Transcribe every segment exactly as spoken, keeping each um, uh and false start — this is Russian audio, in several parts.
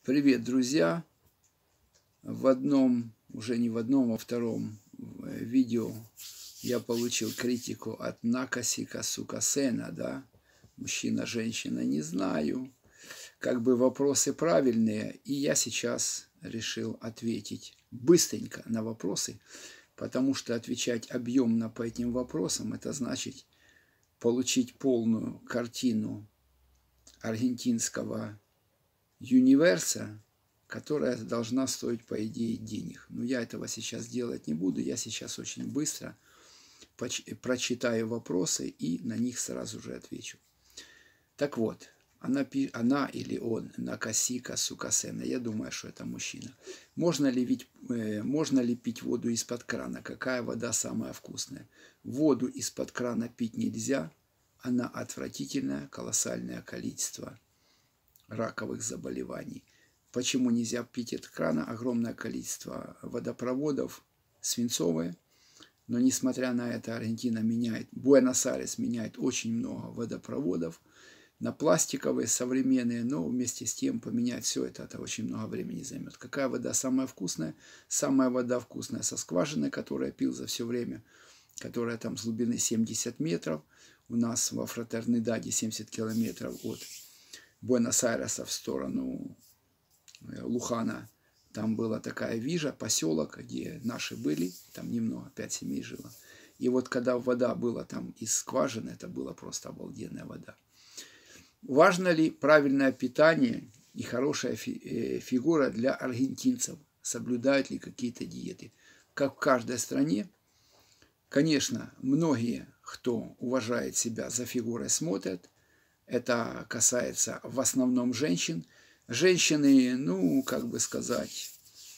Привет, друзья! В одном, уже не в одном, а втором видео я получил критику от Накасика Сукасена, да, мужчина, женщина, не знаю, как бы вопросы правильные, и я сейчас решил ответить быстренько на вопросы, потому что отвечать объемно по этим вопросам, это значит получить полную картину аргентинского универса, которая должна стоить, по идее, денег. Но я этого сейчас делать не буду. Я сейчас очень быстро прочитаю вопросы и на них сразу же отвечу. Так вот, она, она или он, Накасика Сукасена, я думаю, что это мужчина. Можно ли, ведь, э, можно ли пить воду из-под крана? Какая вода самая вкусная? Воду из-под крана пить нельзя. Она отвратительная, колоссальное количество раковых заболеваний. Почему нельзя пить из крана? Огромное количество водопроводов, свинцовые. Но несмотря на это, Аргентина меняет, Буэнос-Айрес меняет очень много водопроводов на пластиковые, современные, но вместе с тем поменять все это, это очень много времени займет. Какая вода самая вкусная? Самая вода вкусная со скважины, которую я пил за все время, которая там с глубины семьдесят метров. У нас во Фратернидаде семьдесят километров от Буэнос-Айреса в сторону Лухана. Там была такая вижа, поселок, где наши были, там немного, пять семей жило. И вот когда вода была там из скважины, это была просто обалденная вода. Важно ли правильное питание и хорошая фигура для аргентинцев? Соблюдают ли какие-то диеты? Как в каждой стране, конечно, многие, кто уважает себя, за фигурой смотрят. Это касается в основном женщин. Женщины, ну, как бы сказать,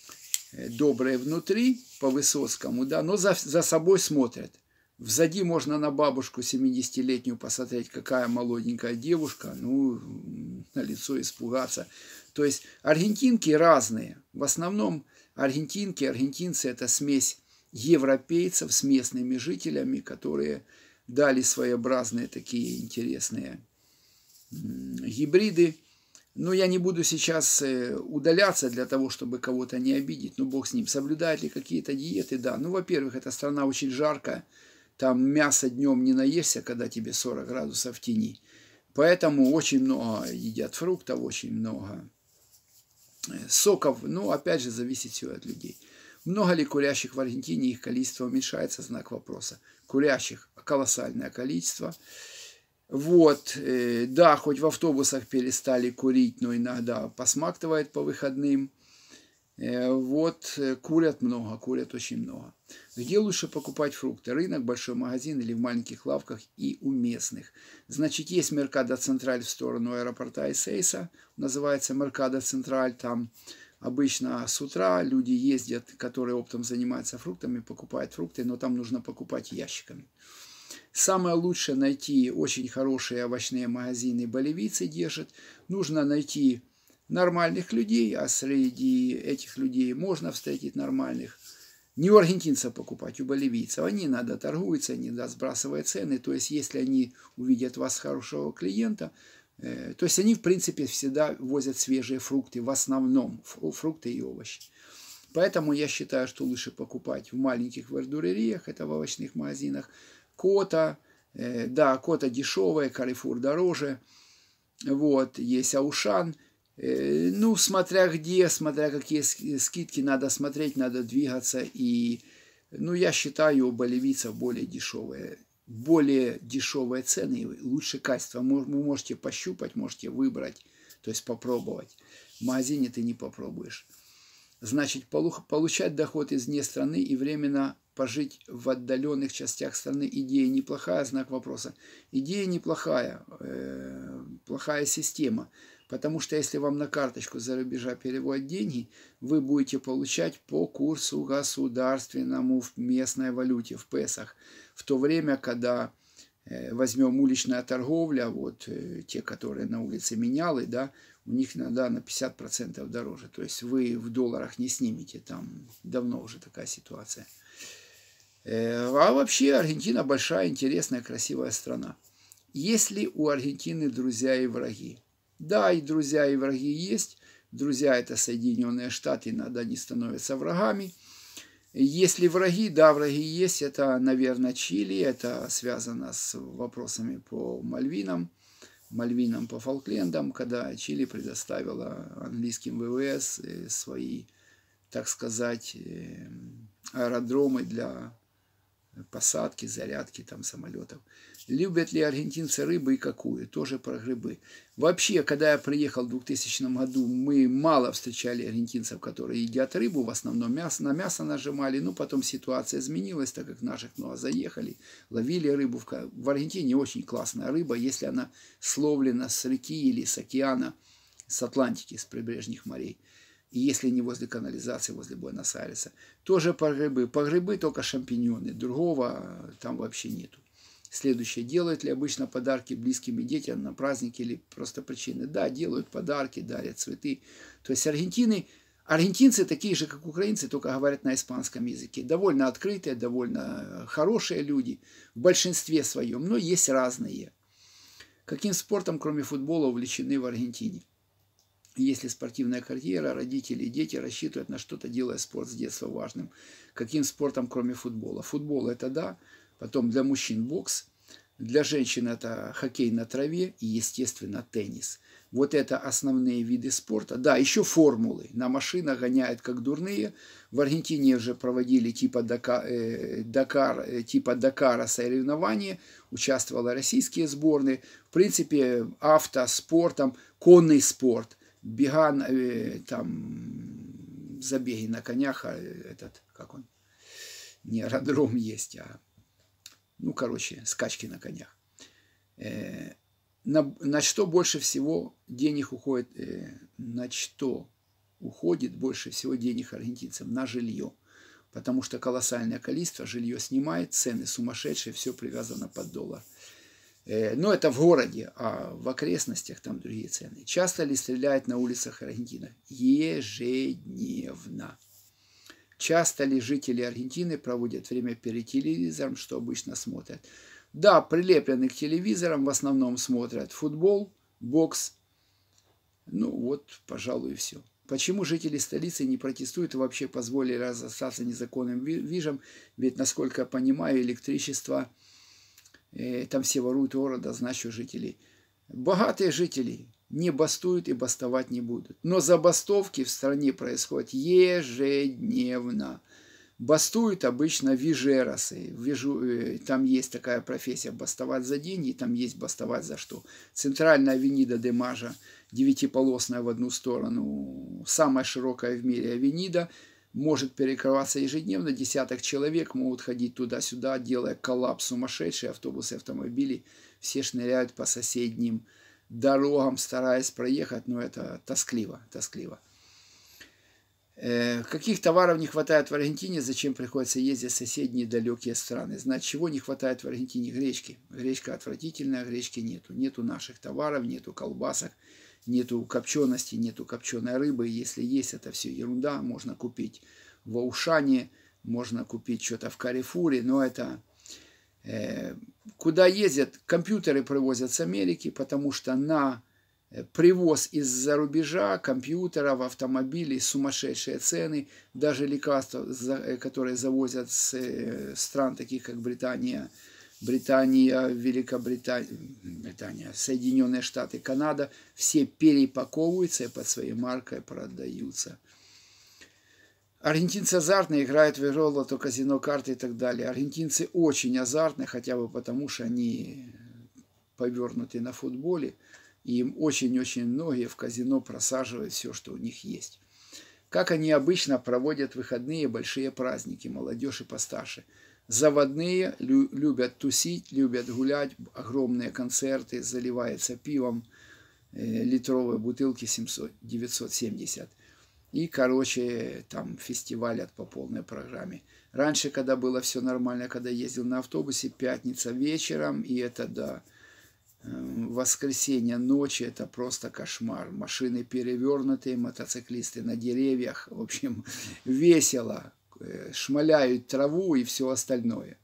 добрые внутри, по Высоцкому, да, но за, за собой смотрят. Взади можно на бабушку семидесятилетнюю посмотреть, какая молоденькая девушка, ну, на лицо испугаться. То есть аргентинки разные. В основном аргентинки, аргентинцы – это смесь европейцев с местными жителями, которые дали своеобразные такие интересные гибриды. Но я не буду сейчас удаляться для того, чтобы кого-то не обидеть. Ну, бог с ним. Соблюдают ли какие-то диеты? Да. Ну, во-первых, эта страна очень жаркая. Там мясо днем не наешься, когда тебе сорок градусов в тени. Поэтому очень много едят фруктов, очень много соков. Ну, опять же, зависит все от людей. Много ли курящих в Аргентине? Их количество уменьшается? Знак вопроса. Курящих колоссальное количество. Вот, э, да, хоть в автобусах перестали курить, но иногда посмактывает по выходным. Э, вот, э, курят много, курят очень много. Где лучше покупать фрукты? Рынок, большой магазин или в маленьких лавках и у местных? Значит, есть Меркадо Централь в сторону аэропорта Эсейса, называется Меркадо Централь, там обычно с утра люди ездят, которые оптом занимаются фруктами, покупают фрукты, но там нужно покупать ящиками. Самое лучшее найти очень хорошие овощные магазины, боливийцы держат. Нужно найти нормальных людей, а среди этих людей можно встретить нормальных. Не у аргентинцев покупать, у боливийцев. Они иногда торгуются, они иногда сбрасывают цены. То есть, если они увидят вас хорошего клиента, э, то есть, они, в принципе, всегда возят свежие фрукты, в основном фрукты и овощи. Поэтому я считаю, что лучше покупать в маленьких вердурериях, это в овощных магазинах. Кота, э, да, кота дешевая, Карифур дороже, вот, есть Аушан, э, ну, смотря где, смотря какие скидки, надо смотреть, надо двигаться, и, ну, я считаю, у боливийцев более дешевые, более дешевые цены, лучше качество, вы можете пощупать, можете выбрать, то есть попробовать, в магазине ты не попробуешь. Значит, получать доход из вне страны и временно пожить в отдаленных частях страны. Идея неплохая, знак вопроса. Идея неплохая, э, плохая система. Потому что если вам на карточку за рубежа переводят деньги, вы будете получать по курсу государственному в местной валюте, в песах. В то время, когда э, возьмем уличная торговля, вот э, те, которые на улице менялы, да, у них иногда на пятьдесят процентов дороже. То есть вы в долларах не снимете, там давно уже такая ситуация. А вообще Аргентина большая, интересная, красивая страна. Есть ли у Аргентины друзья и враги? Да, и друзья, и враги есть. Друзья – это Соединенные Штаты, иногда они становятся врагами. Если враги, да, враги есть, это, наверное, Чили, это связано с вопросами по Мальвинам, Мальвинам по Фолклендам, когда Чили предоставила английским ВВС свои, так сказать, аэродромы для посадки, зарядки там самолетов. Любят ли аргентинцы рыбы и какую? Тоже про грибы. Вообще, когда я приехал в двухтысячном году, мы мало встречали аргентинцев, которые едят рыбу, в основном мясо, на мясо нажимали. Ну, потом ситуация изменилась, так как наших много заехали, ловили рыбу. В Аргентине очень классная рыба, если она словлена с реки или с океана, с Атлантики, с прибрежных морей. И если не возле канализации, возле Буэнос-Айреса. Тоже по грибы. По грибы только шампиньоны. Другого там вообще нету. Следующее. Делают ли обычно подарки близким и детям на праздники или просто причины? Да, делают подарки, дарят цветы. То есть Аргентины, аргентинцы такие же, как украинцы, только говорят на испанском языке. Довольно открытые, довольно хорошие люди в большинстве своем, но есть разные. Каким спортом, кроме футбола, увлечены в Аргентине? Если спортивная карьера, родители и дети рассчитывают на что-то, делая спорт с детства важным. Каким спортом, кроме футбола? Футбол – это да. Потом для мужчин бокс. Для женщин это хоккей на траве и, естественно, теннис. Вот это основные виды спорта. Да, еще формулы. На машинах гоняют как дурные. В Аргентине уже проводили типа, Дака, э, Дакар, э, типа Дакара соревнования. Участвовали российские сборные. В принципе, автоспортом, конный спорт. Беган, э, там, забеги на конях, а этот, как он, не аэродром есть, а, ну, короче, скачки на конях. Э, на, на что больше всего денег уходит, э, на что уходит больше всего денег аргентинцам? На жилье. Потому что колоссальное количество жилье снимает, цены сумасшедшие, все привязано под доллар. Но это в городе, а в окрестностях там другие цены. Часто ли стреляют на улицах Аргентины? Ежедневно. Часто ли жители Аргентины проводят время перед телевизором, что обычно смотрят? Да, прилеплены к телевизорам, в основном смотрят футбол, бокс. Ну вот, пожалуй, и все. Почему жители столицы не протестуют и вообще позволили остаться незаконным вижем? Ведь, насколько я понимаю, электричество... Там все воруют города, значит, жителей. Богатые жители не бастуют и бастовать не будут. Но забастовки в стране происходят ежедневно. Бастуют обычно вижеросы. Вижу, там есть такая профессия бастовать за деньги, там есть бастовать за что. Центральная авенида де Мажа, девятиполосная в одну сторону, самая широкая в мире авенида, может перекрываться ежедневно, десяток человек могут ходить туда-сюда, делая коллапс сумасшедший, автобусы, автомобили, все шныряют по соседним дорогам, стараясь проехать, но это тоскливо, тоскливо. Э, каких товаров не хватает в Аргентине, зачем приходится ездить в соседние далекие страны? Значит, чего не хватает в Аргентине? Гречки. Гречка отвратительная, гречки нету. Нету наших товаров, нету колбасок. Нету копчености, нету копченой рыбы. Если есть, это все ерунда. Можно купить в Аушане, можно купить что-то в Карифуре. Но это... Э, куда ездят? Компьютеры привозят с Америки, потому что на привоз из-за рубежа компьютеров, автомобилей сумасшедшие цены. Даже лекарства, которые завозят с стран, таких как Британия, Британия, Великобритания, Британия, Соединенные Штаты, Канада, все перепаковываются и под своей маркой продаются. Аргентинцы азартные, играют в игру, лото, казино, карты и так далее. Аргентинцы очень азартные, хотя бы потому, что они повернуты на футболе. И им очень-очень многие в казино просаживают все, что у них есть. Как они обычно проводят выходные, большие праздники, молодежь и постарше. Заводные лю любят тусить, любят гулять, огромные концерты, заливаются пивом, э, литровые бутылки семьсот девятьсот семьдесят. И, короче, там фестивалят по полной программе. Раньше, когда было все нормально, когда ездил на автобусе, пятница вечером, и это до э, воскресенья ночи, это просто кошмар. Машины перевернутые, мотоциклисты на деревьях, в общем, весело. Шмаляют траву и все остальное.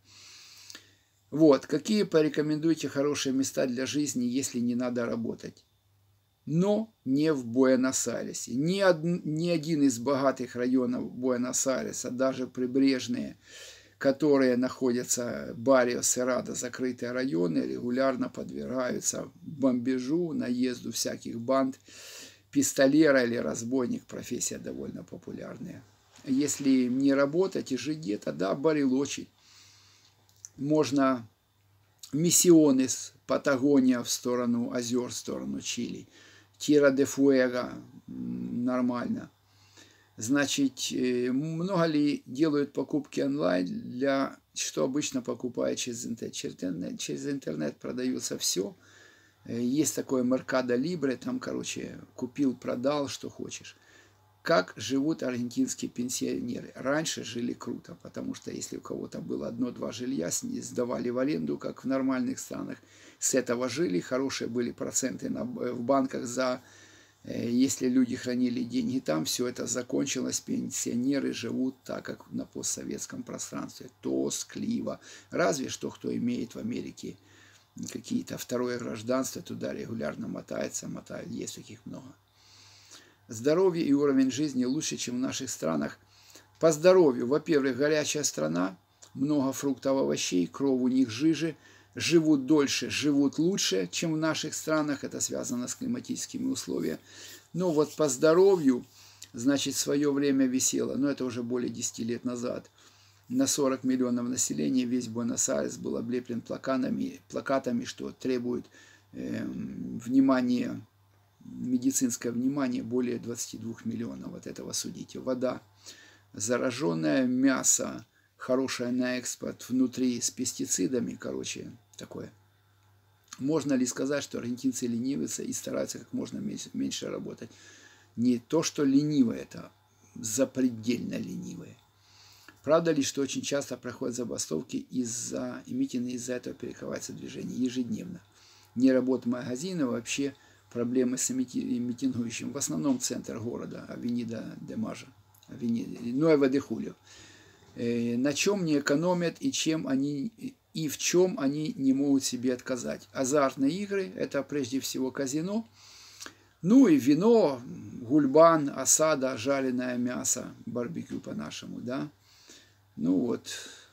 Вот, какие порекомендуете хорошие места для жизни, если не надо работать? но не в Буэнос-Айресе. Ни, од... ни один из богатых районов Буэнос-Айреса, даже прибрежные, которые находятся Барриос и Радо, закрытые районы, регулярно подвергаются бомбежу, наезду всяких банд. Пистолера или разбойник — профессия довольно популярная. Если не работать и жить где-то, да, Барилочи. Можно Миссионес, Патагония в сторону озер, в сторону Чили. Тьерра-де-Фуэго нормально. Значит, много ли делают покупки онлайн, для что обычно покупают через интернет? Через интернет, через интернет продается все. Есть такое Меркадо Либре, там, короче, купил, продал, что хочешь. Как живут аргентинские пенсионеры? Раньше жили круто, потому что если у кого-то было одно-два жилья, сдавали в аренду, как в нормальных странах, с этого жили, хорошие были проценты на, в банках за... Если люди хранили деньги там, все это закончилось, пенсионеры живут так, как на постсоветском пространстве, тоскливо. Разве что кто имеет в Америке какие-то второе гражданство, туда регулярно мотается, мотают, есть таких много. Здоровье и уровень жизни лучше, чем в наших странах. По здоровью, во-первых, горячая страна, много фруктов, овощей, кровь у них жиже, живут дольше, живут лучше, чем в наших странах. Это связано с климатическими условиями. Но вот по здоровью, значит, в свое время висело, но это уже более десяти лет назад, на сорок миллионов населения весь Буэнос-Айрес был облеплен плакатами, плакатами, что требует э, внимания, медицинское внимание более двадцати двух миллионов. Вот этого судите. Вода зараженная, мясо хорошее на экспорт, внутри с пестицидами, короче, такое. Можно ли сказать, что аргентинцы ленивятся и стараются как можно меньше, меньше работать? Не то, что ленивые, это запредельно ленивые. Правда ли, что очень часто проходят забастовки из-за, и митинги из-за этого перекрывается движение ежедневно? Не работа магазина, вообще проблемы с митингующим. В основном центр города, Авенида де Мажа, Нуэва де Хулио. На чем не экономят и чем они и в чем они не могут себе отказать. Азартные игры – это прежде всего казино. Ну и вино, гульбан, осада, жареное мясо, барбекю по-нашему, да. Ну вот,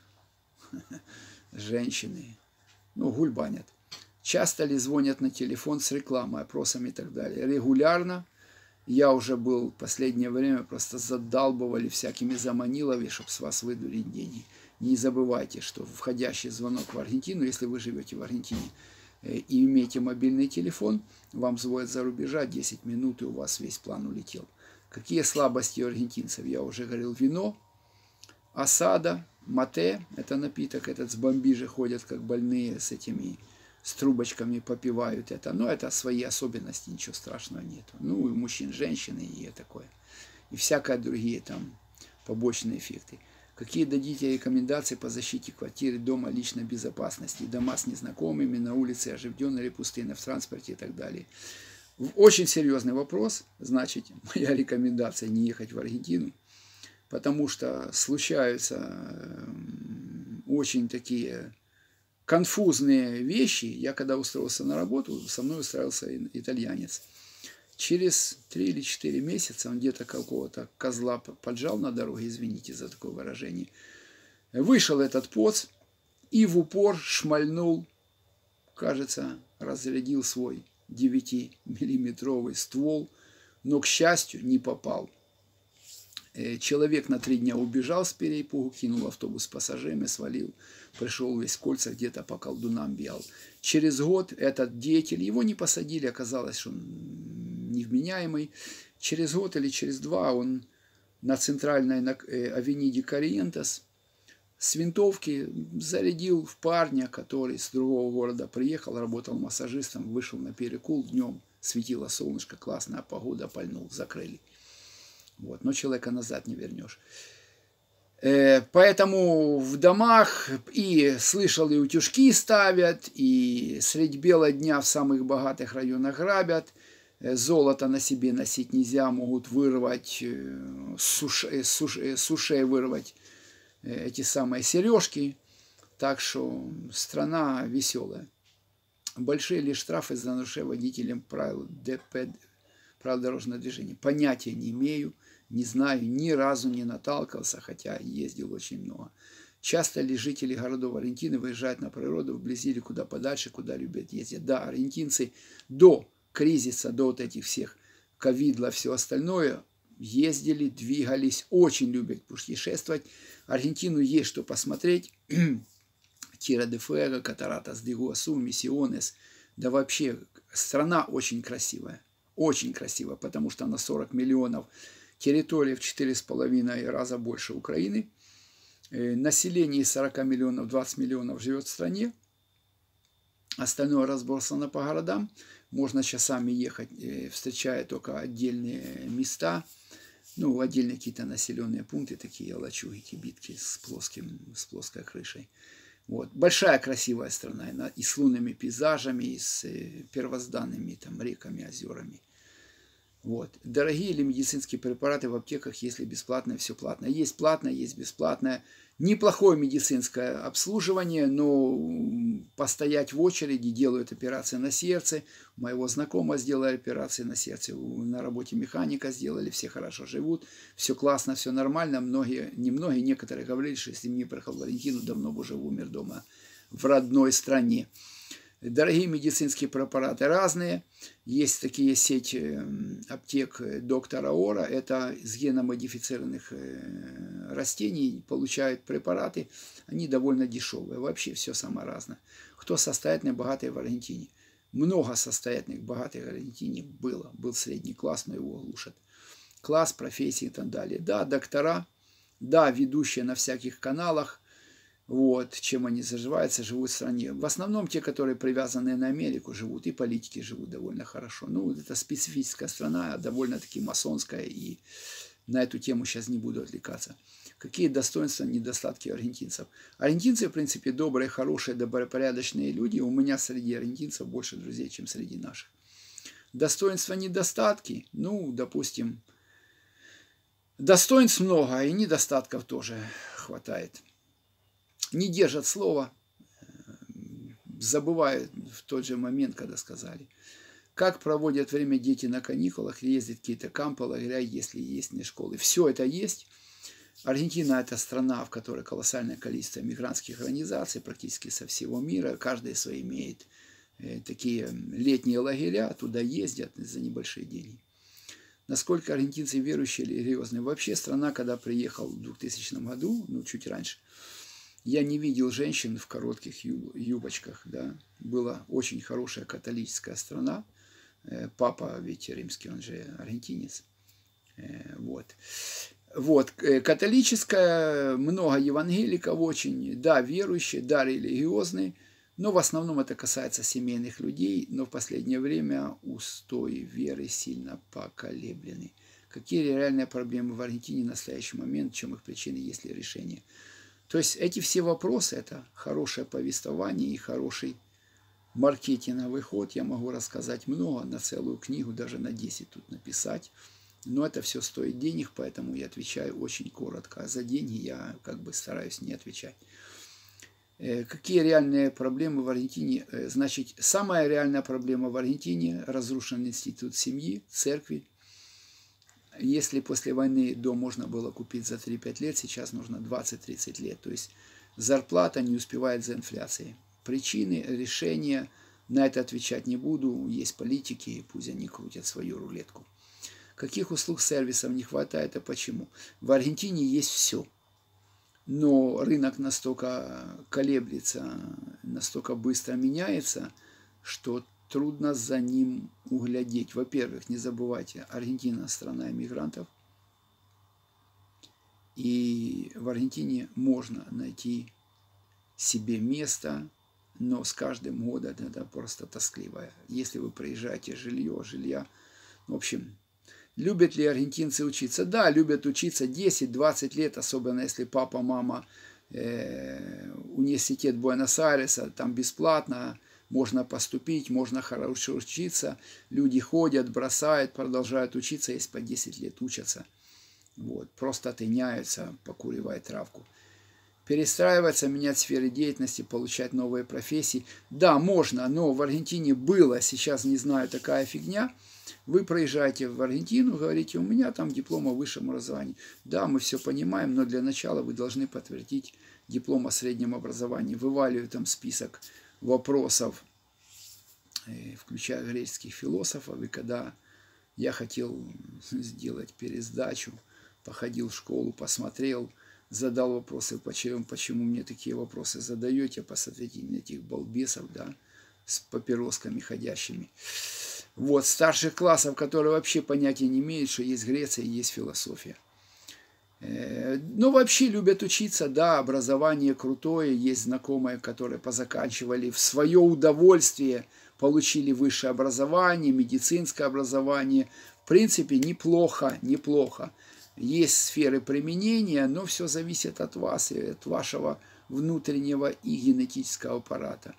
женщины, ну, гульбанят. Часто ли звонят на телефон с рекламой, опросами и так далее? Регулярно. Я уже был в последнее время, просто задалбывали всякими заманиловыми, чтобы с вас выдурить деньги. Не забывайте, что входящий звонок в Аргентину, если вы живете в Аргентине и имеете мобильный телефон, вам звонят за рубежа десять минут, и у вас весь план улетел. Какие слабости у аргентинцев? Я уже говорил, вино, осада, мате, это напиток, этот с бомбижи ходят, как больные, с этими, с трубочками попивают это. Но это свои особенности, ничего страшного нету. Ну, и мужчин, женщины, и такое. И всякие другие там побочные эффекты. Какие дадите рекомендации по защите квартиры, дома, личной безопасности, дома с незнакомыми, на улице оживленной или пустынной, в транспорте и так далее? Очень серьезный вопрос. Значит, моя рекомендация не ехать в Аргентину, потому что случаются очень такие конфузные вещи. Я когда устроился на работу, со мной устроился итальянец. Через три или четыре месяца он где-то какого-то козла поджал на дороге, извините за такое выражение. Вышел этот поц и в упор шмальнул, кажется, разрядил свой девятимиллиметровый ствол, но, к счастью, не попал. Человек на три дня убежал с перепугу, кинул автобус с пассажирами, свалил, пришел весь в кольца, где-то по колдунам бегал. Через год этот деятель, его не посадили, оказалось, что он невменяемый. Через год или через два он на центральной авениде Корриентес с винтовки зарядил в парня, который с другого города приехал, работал массажистом, вышел на перекур днем, светило солнышко, классная погода, пальнул, закрыли. Вот, но человека назад не вернешь. Э, поэтому в домах и слышал, и утюжки ставят, и средь бела дня в самых богатых районах грабят. Золото на себе носить нельзя, могут вырвать, с ушей, с ушей вырвать эти самые сережки. Так что страна веселая. Большие ли штрафы за нарушение водителем правил ДП, правил дорожного движения? Понятия не имею, не знаю, ни разу не наталкивался, хотя ездил очень много. Часто ли жители городов Аргентины выезжают на природу вблизи или куда подальше, куда любят ездить? Да, аргентинцы до кризиса, до вот этих всех ковидла, все остальное, ездили, двигались, очень любят путешествовать. Аргентину есть что посмотреть. Тира де Фуэго, Катаратас де Игуасу, Миссионес. Да вообще, страна очень красивая. Очень красивая, потому что она сорок миллионов. Территория в четыре с половиной раза больше Украины. Население из сорока миллионов, двадцать миллионов живет в стране. Остальное разбросано по городам. Можно часами ехать, встречая только отдельные места. Ну, отдельные какие-то населенные пункты, такие лачуги, кибитки с, плоским, с плоской крышей. Вот. Большая красивая страна, и с лунными пейзажами, и с первозданными там, реками, озерами. Вот. Дорогие ли медицинские препараты в аптеках, если бесплатное, все платное? Есть платное, есть бесплатное. Неплохое медицинское обслуживание, но постоять в очереди, делают операции на сердце. У моего знакомого сделали операции на сердце, на работе механика сделали, все хорошо живут, все классно, все нормально. Многие, не многие, некоторые говорили, что если бы не приехал в Аргентину, давно бы уже умер дома в родной стране. Дорогие медицинские препараты разные. Есть такие сети аптек доктора Ора. Это с геномодифицированных растений получают препараты. Они довольно дешевые. Вообще все самое разное. Кто состоятельный, богатый в Аргентине? Много состоятельных, богатых в Аргентине было. Был средний класс, но его глушат. Класс, профессии и так далее. Да, доктора. Да, ведущие на всяких каналах. Вот, чем они заживаются, живут в стране. В основном те, которые привязаны на Америку, живут, и политики живут довольно хорошо. Ну, это специфическая страна, довольно-таки масонская, и на эту тему сейчас не буду отвлекаться. Какие достоинства, недостатки аргентинцев? Аргентинцы, в принципе, добрые, хорошие, добропорядочные люди. У меня среди аргентинцев больше друзей, чем среди наших. Достоинства, недостатки? Ну, допустим, достоинств много, и недостатков тоже хватает. Не держат слова, забывают в тот же момент, когда сказали. Как проводят время дети на каникулах, ездят какие-то кампы, лагеря, если есть не школы. Все это есть. Аргентина – это страна, в которой колоссальное количество мигрантских организаций, практически со всего мира. Каждый свой имеет такие летние лагеря, туда ездят за небольшие деньги. Насколько аргентинцы верующие или религиозные? Вообще страна, когда приехал в двухтысячном году, ну чуть раньше, я не видел женщин в коротких юбочках, да. Была очень хорошая католическая страна. Папа ведь римский, он же аргентинец. Вот. Вот. Католическая, много евангеликов очень, да, верующие, да, религиозные, но в основном это касается семейных людей, но в последнее время устои веры сильно поколеблены. Какие реальные проблемы в Аргентине в настоящий момент, в чем их причины, есть ли решение? То есть эти все вопросы – это хорошее повествование и хороший маркетинговый ход. Я могу рассказать много, на целую книгу, даже на десять тут написать. Но это все стоит денег, поэтому я отвечаю очень коротко. А за деньги я как бы стараюсь не отвечать. Какие реальные проблемы в Аргентине? Значит, самая реальная проблема в Аргентине – разрушен институт семьи, церкви. Если после войны дом можно было купить за три-пять лет, сейчас нужно двадцать-тридцать лет. То есть зарплата не успевает за инфляцией. Причины, решения, на это отвечать не буду. Есть политики, пусть они крутят свою рулетку. Каких услуг, сервисов не хватает, а почему? В Аргентине есть все. Но рынок настолько колеблется, настолько быстро меняется, что трудно за ним углядеть. Во-первых, не забывайте, Аргентина – страна иммигрантов. И в Аргентине можно найти себе место, но с каждым годом это просто тоскливое. Если вы приезжаете, жилье, жилья. В общем, любят ли аргентинцы учиться? Да, любят учиться десять-двадцать лет, особенно если папа, мама, э, университет Буэнос-Айреса, там бесплатно. Можно поступить, можно хорошо учиться. Люди ходят, бросают, продолжают учиться, если по десять лет учатся. Вот, просто тыняются, покуривая травку. перестраиваться, менять сферы деятельности, получать новые профессии. Да, можно, но в Аргентине было, сейчас не знаю, такая фигня. Вы проезжаете в Аргентину, говорите, у меня там диплом о высшем образовании. Да, мы все понимаем, но для начала вы должны подтвердить диплом о среднем образовании. Вываливаю там список вопросов, включая греческих философов. И когда я хотел сделать пересдачу, походил в школу, посмотрел, задал вопросы, почему, почему мне такие вопросы задаете, посмотрите на этих балбесов, да, с папиросками ходящими. Вот, старших классов, которые вообще понятия не имеют, что есть Греция и есть философия. Но вообще любят учиться, да, образование крутое, есть знакомые, которые позаканчивали в свое удовольствие, получили высшее образование, медицинское образование. В принципе, неплохо, неплохо. Есть сферы применения, но все зависит от вас и от вашего внутреннего и генетического аппарата.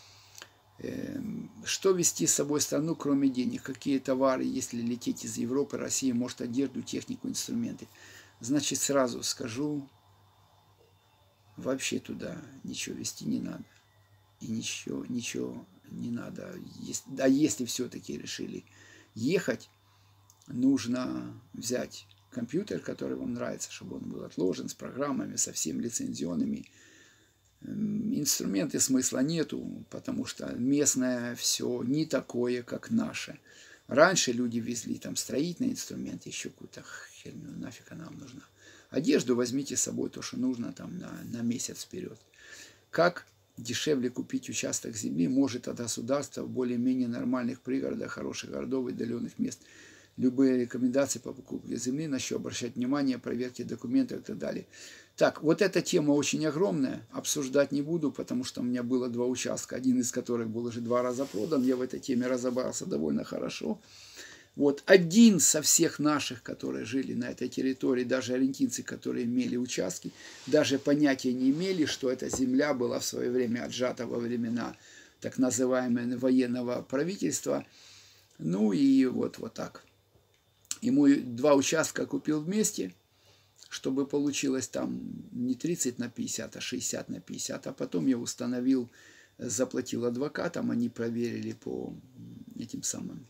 Что вести с собой в страну, кроме денег? Какие товары, если лететь из Европы, России, может, одежду, технику, инструменты? Значит, сразу скажу, вообще туда ничего везти не надо. И ничего, ничего не надо. А если все-таки решили ехать, нужно взять компьютер, который вам нравится, чтобы он был отложен, с программами, со всеми лицензионными. Инструменты смысла нету, потому что местное все не такое, как наше. Раньше люди везли там строительные инструменты, еще какую-то херню, нафиг она вам нужна. Одежду возьмите с собой, то, что нужно там на, на месяц вперед. Как дешевле купить участок земли может от государства в более-менее нормальных пригородах, хороших городов и отдаленных мест. Любые рекомендации по покупке земли, на что обращать внимание, проверки документов и так далее. Так, вот эта тема очень огромная, обсуждать не буду, потому что у меня было два участка, один из которых был уже два раза продан, я в этой теме разобрался довольно хорошо. Вот один со всех наших, которые жили на этой территории, даже аргентинцы, которые имели участки, даже понятия не имели, что эта земля была в свое время отжата во времена так называемого военного правительства. Ну и вот, вот так. Ему два участка купил вместе, чтобы получилось там не тридцать на пятьдесят, а шестьдесят на пятьдесят. А потом я установил, заплатил адвокатам, они проверили по этим самым,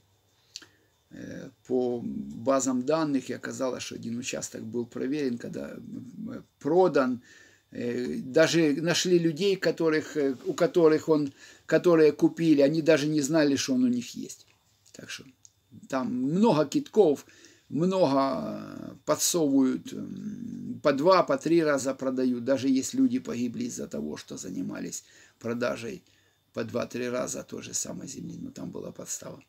по базам данных, и оказалось, что один участок был проверен, когда продан. Даже нашли людей, которых, у которых он, которые купили, они даже не знали, что он у них есть. Так что там много китков, много подсовывают, по два, по три раза продают. Даже есть люди погибли из-за того, что занимались продажей по два-три раза той же самой земли. Но там была подстава.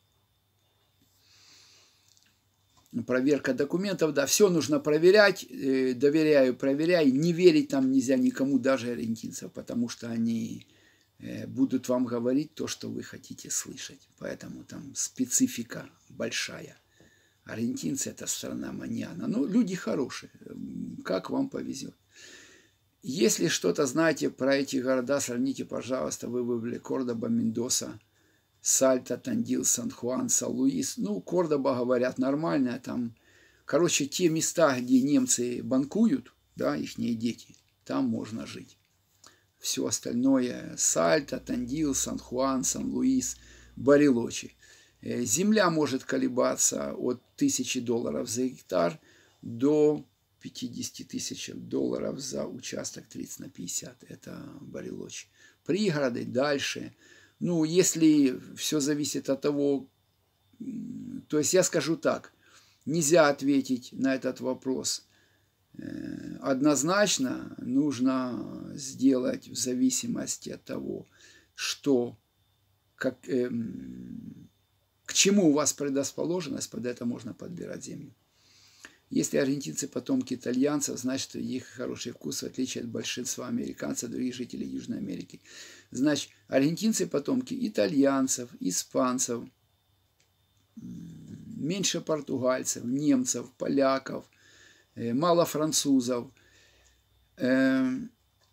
Проверка документов, да, все нужно проверять, доверяю, проверяй. Не верить там нельзя никому, даже аргентинцев, потому что они будут вам говорить то, что вы хотите слышать. Поэтому там специфика большая. Аргентинцы – это страна маньяна. Ну, люди хорошие. Как вам повезет. Если что-то знаете про эти города, сравните, пожалуйста. Вы выбрали Кордоба, Мендоса, Сальта, Тандил, Сан-Хуан, Сан-Луис. Ну, Кордоба, говорят, нормальная. Там, короче, те места, где немцы банкуют, да, ихние дети, там можно жить. Все остальное – Сальта, Тандил, Сан-Хуан, Сан-Луис, Барилочи. Земля может колебаться от тысячи долларов за гектар до пятидесяти тысяч долларов за участок тридцать на пятьдесят. Это Барилочи. Пригороды дальше. Ну, если все зависит от того, то есть я скажу так, нельзя ответить на этот вопрос однозначно, нужно сделать в зависимости от того, что, как, э, к чему у вас предрасположенность, под это можно подбирать землю. Если аргентинцы потомки итальянцев, значит, их хороший вкус, в отличие от большинства американцев, других жителей Южной Америки. Значит, аргентинцы потомки итальянцев, испанцев, меньше португальцев, немцев, поляков, мало французов, с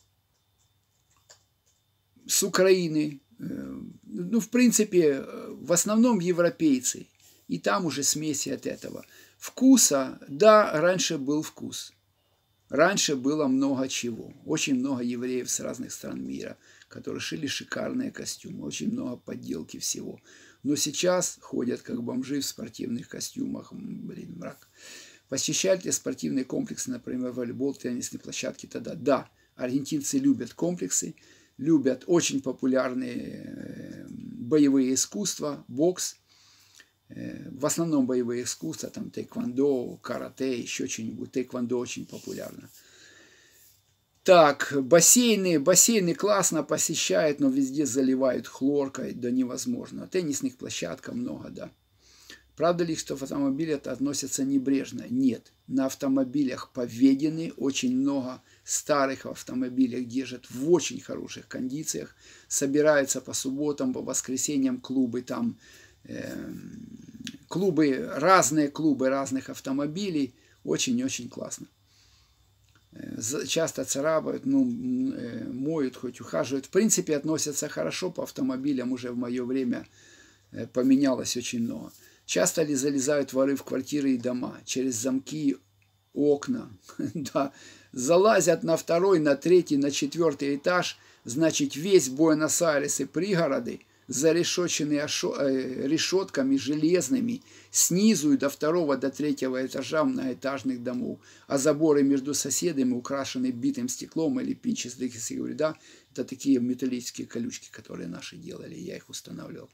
Украины. Ну, в принципе, в основном европейцы. И там уже смеси от этого. Вкуса, да, раньше был вкус. Раньше было много чего. Очень много евреев с разных стран мира, которые шили шикарные костюмы. Очень много подделки всего. Но сейчас ходят как бомжи в спортивных костюмах. Блин, мрак. Посещайте спортивные комплексы, например, волейбол, теннисные площадки. Тогда да, аргентинцы любят комплексы, любят очень популярные боевые искусства, бокс. В основном боевые искусства, там тэквондо, карате, еще что-нибудь. Тэквондо очень популярно. Так, бассейны, бассейны классно посещают, но везде заливают хлоркой, да невозможно. Теннисных площадок много, да. Правда ли, что автомобили это относятся небрежно? Нет. На автомобилях поведены, очень много старых автомобилей держат в очень хороших кондициях. Собираются по субботам, по воскресеньям клубы, там э, клубы, разные клубы разных автомобилей. Очень-очень классно. Часто царапают, ну, моют, хоть ухаживают. В принципе, относятся хорошо по автомобилям. Уже в мое время поменялось очень много. Часто ли залезают воры в квартиры и дома? Через замки, окна. Да. Залазят на второй, на третий, на четвертый этаж. Значит, весь Буэнос-Айрес и пригороды зарешочены решетками железными снизу и до второго, до третьего этажа многоэтажных домов. А заборы между соседями украшены битым стеклом или пинчатых, если говорю, да, это такие металлические колючки, которые наши делали, я их устанавливал.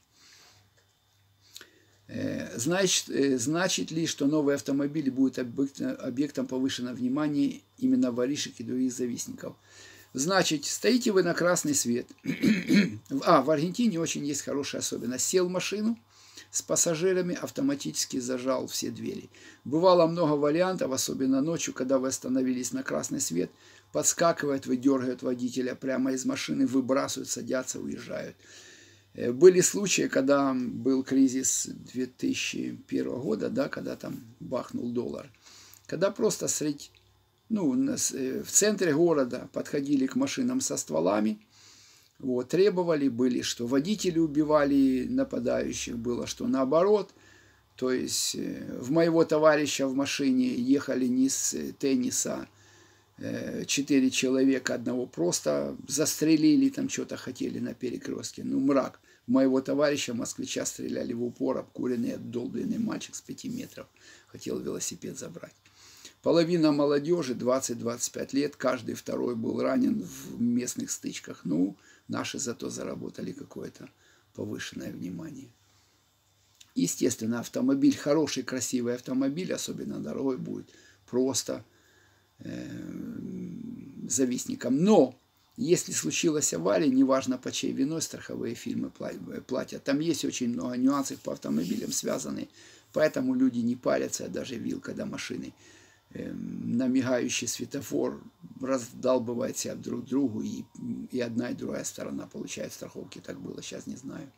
Значит, значит ли, что новые автомобили будут объектом повышенного внимания именно воришек и других завистников? Значит, стоите вы на красный свет. А, в Аргентине очень есть хорошая особенность. Сел в машину с пассажирами, автоматически зажал все двери. Бывало много вариантов, особенно ночью, когда вы остановились на красный свет. Подскакивают, выдергивают водителя прямо из машины, выбрасывают, садятся, уезжают. Были случаи, когда был кризис две тысячи первого года, да, когда там бахнул доллар. Когда просто средь... Ну, в центре города подходили к машинам со стволами, вот, требовали, были, что водители убивали нападающих, было, что наоборот. То есть в моего товарища в машине ехали не с тенниса четыре человека, одного просто застрелили, там что-то хотели на перекрестке. Ну, мрак. Моего товарища москвича стреляли в упор, обкуренный, обдолбленный мальчик с пяти метров. Хотел велосипед забрать. Половина молодежи, двадцать-двадцать пять лет, каждый второй был ранен в местных стычках. Ну, наши зато заработали какое-то повышенное внимание. Естественно, автомобиль, хороший, красивый автомобиль, особенно дорогой, будет просто э, завистником. Но, если случилась авария, неважно по чьей виной, страховые фирмы платят. Там есть очень много нюансов по автомобилям связаны, поэтому люди не парятся, даже видел, когда машины на мигающий светофор раздалбывает себя друг другу, и, и одна и другая сторона получает страховки. Так было, сейчас не знаю.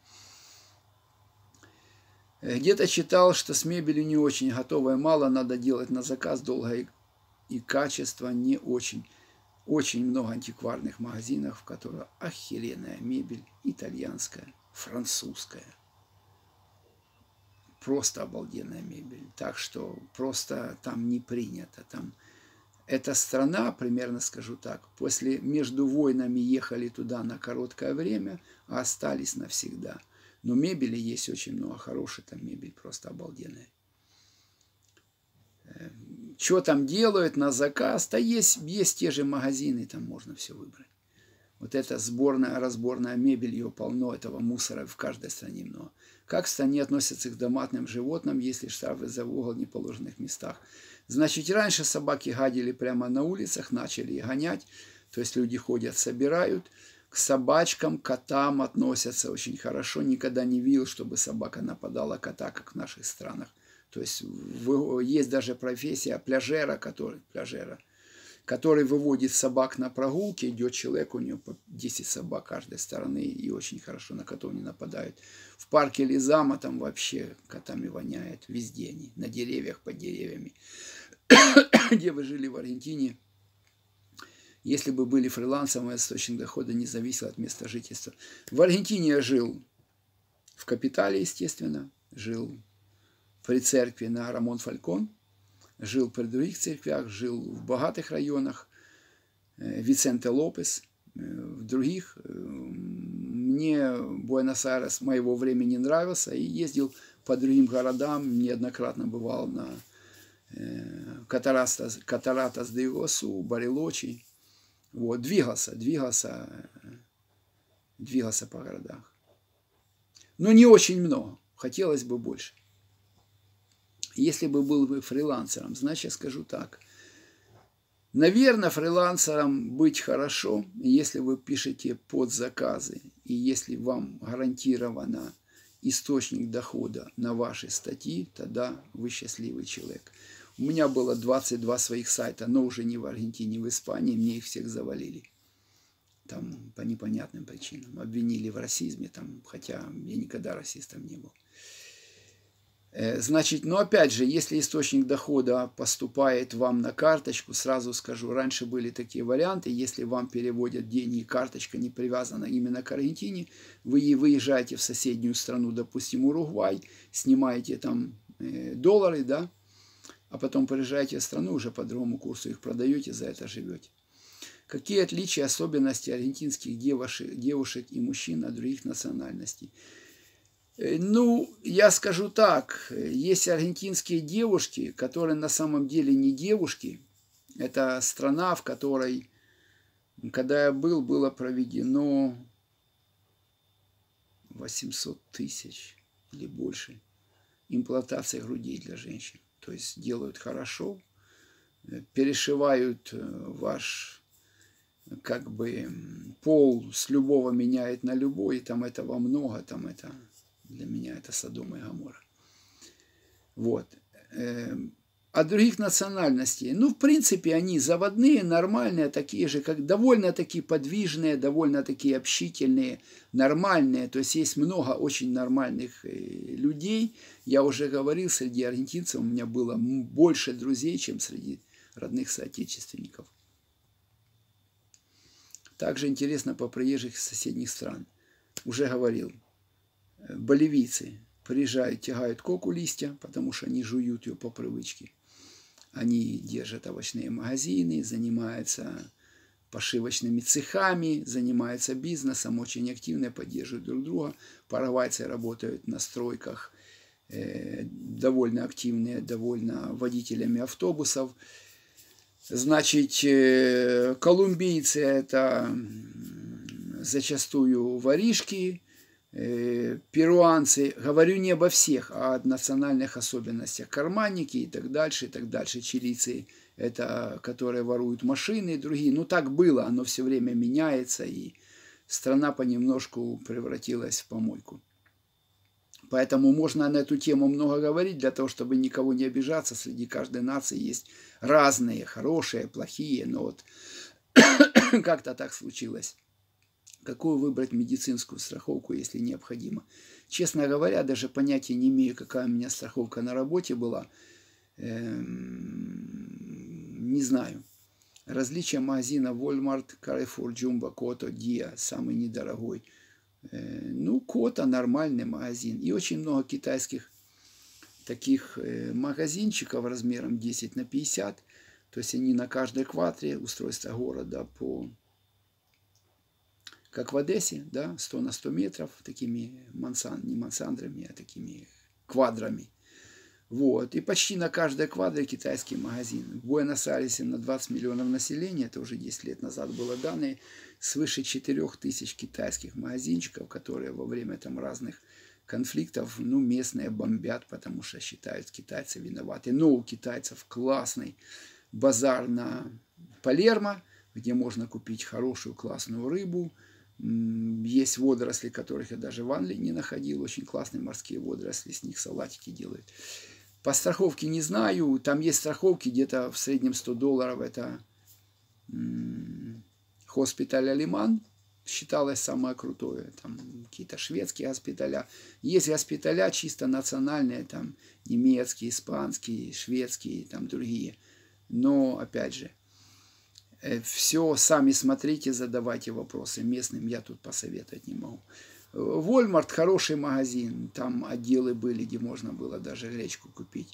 Где-то читал, что с мебелью не очень, готовое мало, надо делать на заказ, долго и, и качество не очень. Очень много антикварных магазинов, в которых охеренная мебель, итальянская, французская. Просто обалденная мебель. Так что просто там не принято. Там эта страна, примерно скажу так, после между войнами ехали туда на короткое время, а остались навсегда. Но мебели есть очень много хорошей, там мебель просто обалденная. Что там делают на заказ? Да есть, есть те же магазины, там можно все выбрать. Вот эта сборная, разборная мебель, ее полно, этого мусора в каждой стране много. Как в стране относятся к домашним животным, если штрафы за угол в неположенных местах? Значит, раньше собаки гадили прямо на улицах, начали их гонять. То есть люди ходят, собирают. К собачкам, котам относятся очень хорошо. Никогда не видел, чтобы собака нападала кота, как в наших странах. То есть есть даже профессия пляжера, который, пляжера, который выводит собак на прогулки, идет человек, у него по десять собак каждой стороны, и очень хорошо на котов не нападают. В парке Лизама там вообще котами воняет, везде они, на деревьях, под деревьями. Где вы жили в Аргентине, если бы были фрилансом, источник дохода не зависел от места жительства. В Аргентине я жил в капитале, естественно, жил при церкви на Рамон Фалькон. жил при других церквях, жил в богатых районах, Висенте Лопес, в других. Мне Буэнос-Айрес моего времени нравился, и ездил по другим городам, неоднократно бывал на Катаратас, Катаратас де Игуасу, Барилочи. Вот, двигался, двигался, двигался по городах. Но не очень много, хотелось бы больше. Если бы был бы фрилансером, значит, я скажу так. Наверное, фрилансером быть хорошо, если вы пишете подзаказы, и если вам гарантировано источник дохода на ваши статьи, тогда вы счастливый человек. У меня было двадцать два своих сайта, но уже не в Аргентине, в Испании, мне их всех завалили. Там по непонятным причинам. Обвинили в расизме, там, хотя я никогда расистом не был. Значит, но опять же, если источник дохода поступает вам на карточку, сразу скажу, раньше были такие варианты, если вам переводят деньги, карточка не привязана именно к Аргентине, вы выезжаете в соседнюю страну, допустим, Уругвай, снимаете там доллары, да, а потом приезжаете в страну, уже по другому курсу их продаете, за это живете. Какие отличия, особенности аргентинских девушек, девушек и мужчин от других национальностей? Ну, я скажу так, есть аргентинские девушки, которые на самом деле не девушки. Это страна, в которой, когда я был, было проведено восемьсот тысяч или больше имплантаций грудей для женщин. То есть делают хорошо, перешивают ваш, как бы, пол с любого меняет на любой, там этого много, там это... Для меня это Содом и Гоморра. Вот. А других национальностей, ну, в принципе, они заводные, нормальные, такие же, как довольно-таки подвижные, довольно-таки общительные, нормальные. То есть есть много очень нормальных людей. Я уже говорил, среди аргентинцев у меня было больше друзей, чем среди родных соотечественников. Также интересно по приезжих из соседних стран. Уже говорил. Боливийцы приезжают, тягают коку листья, потому что они жуют ее по привычке. Они держат овощные магазины, занимаются пошивочными цехами, занимаются бизнесом, очень активно поддерживают друг друга. Парагвайцы работают на стройках, э, довольно активные, довольно водителями автобусов. Значит, э, колумбийцы – это зачастую воришки, перуанцы, говорю не обо всех, а о национальных особенностях, карманники и так дальше, и так дальше. Чилийцы – это которые воруют машины и другие. Ну, так было, оно все время меняется, и страна понемножку превратилась в помойку. Поэтому можно на эту тему много говорить, для того, чтобы никого не обижаться. Среди каждой нации есть разные, хорошие, плохие, но вот как-то так случилось. Какую выбрать медицинскую страховку, если необходимо? Честно говоря, даже понятия не имею, какая у меня страховка на работе была. Эм, не знаю. Различия магазина Walmart, Carrefour, Jumbo, Cotto, Dia, самый недорогой. Э, ну, Cotto нормальный магазин. И очень много китайских таких э, магазинчиков размером десять на пятьдесят. То есть они на каждой квартире, устройство города по... Как в Одессе, да, сто на сто метров, такими мансан, не мансандрами, а такими квадрами. Вот. И почти на каждой квадре китайский магазин. В Буэнос-Айресе на двадцать миллионов населения, это уже десять лет назад было данные, свыше четырёх тысяч китайских магазинчиков, которые во время там разных конфликтов, ну, местные бомбят, потому что считают китайцы виноваты. Но у китайцев классный базар на Палермо, где можно купить хорошую классную рыбу. Есть водоросли, которых я даже в Англии не находил. Очень классные морские водоросли, с них салатики делают. По страховке не знаю. Там есть страховки, где-то в среднем сто долларов. Это Хоспиталь Алиман, считалось самое крутое. Там какие-то шведские госпиталя. Есть госпиталя чисто национальные, там немецкие, испанские, шведские, там другие. Но, опять же, все сами смотрите, задавайте вопросы местным, я тут посоветовать не могу. Walmart хороший магазин, там отделы были, где можно было даже гречку купить.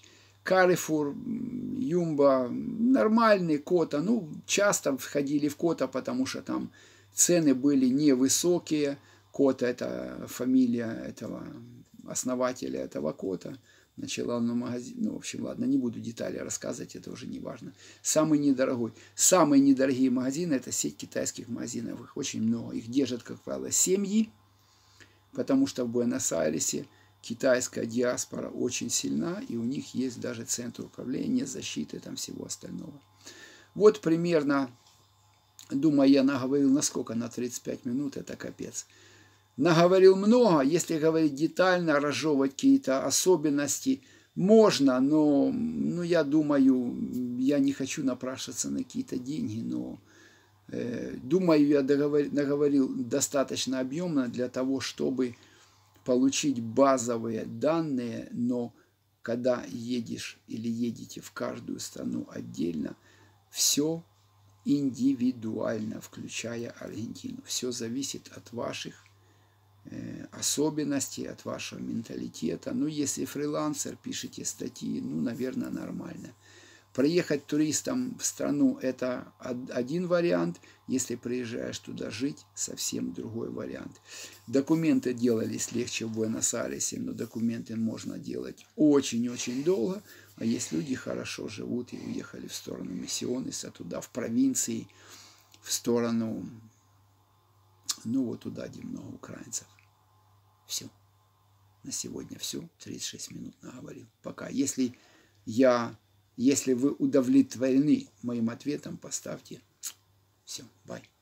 Carrefour, Юмба, нормальные Кота. Ну, часто входили в Кота, потому что там цены были невысокие. Кота – это фамилия этого основателя этого Кота. Начала на магазин. Ну, в общем, ладно, не буду детали рассказывать, это уже не важно. Самый недорогой. Самые недорогие магазины – это сеть китайских магазинов. Их очень много. Их держат, как правило, семьи, потому что в Буэнос-Айресе китайская диаспора очень сильна, и у них есть даже центр управления, защиты, там всего остального. Вот примерно, думаю, я наговорил на сколько? На тридцать пять минут, это капец. Наговорил много, если говорить детально, разжевывать какие-то особенности, можно, но ну, я думаю, я не хочу напрашиваться на какие-то деньги, но э, думаю, я договор, наговорил достаточно объемно для того, чтобы получить базовые данные, но когда едешь или едете в каждую страну отдельно, все индивидуально, включая Аргентину. Все зависит от ваших э, особенностей, от вашего менталитета. Ну, если фрилансер, пишете статьи, ну, наверное, нормально. Приехать туристом в страну – это один вариант. Если приезжаешь туда жить, совсем другой вариант. Документы делались легче в Буэнос-Айресе, но документы можно делать очень-очень долго. А есть люди хорошо живут и уехали в сторону Миссионеса, туда, в провинции, в сторону, ну вот туда, где много украинцев. Все. На сегодня все. тридцать шесть минут наговорил. Пока. Если я... Если вы удовлетворены моим ответом, поставьте. Все, бай.